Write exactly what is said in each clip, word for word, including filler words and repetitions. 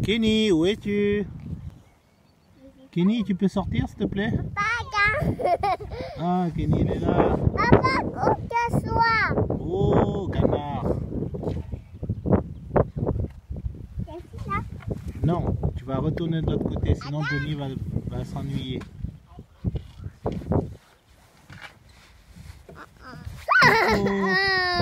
Kenny, où es-tu? Kenny, tu peux sortir s'il te plaît? Ah, Kenny, il est là. Papa, où que soit? Oh, canard. Non, tu vas retourner de l'autre côté, sinon Johnny va, va s'ennuyer. Oh.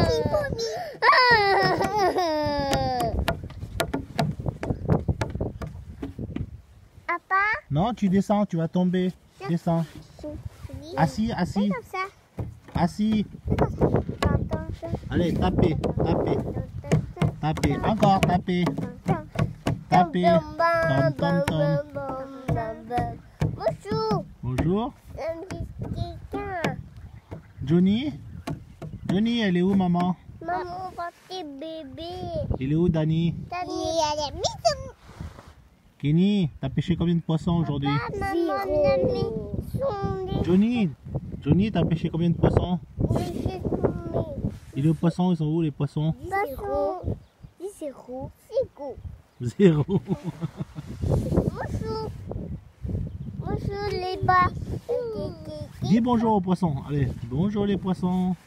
Papa? Non, tu descends, tu vas tomber. Descends. Assis, assis. Assis. Allez, tapez, tapez. Tapez, encore tapez. Tapez. Tom, tom, tom. Bonjour. Bonjour. Johnny? Johnny, elle est où, maman? Maman, petit bébé. Il est où, Danny? Danny, elle est mise. Kenny, t'as pêché combien de poissons aujourd'hui? Zéro. Johnny, Johnny, t'as pêché combien de poissons? Et les poissons, ils sont où les poissons? Zéro. Zéro. Zéro. Bonjour. Bonjour les bas. Dis bonjour aux poissons. Allez, bonjour les poissons.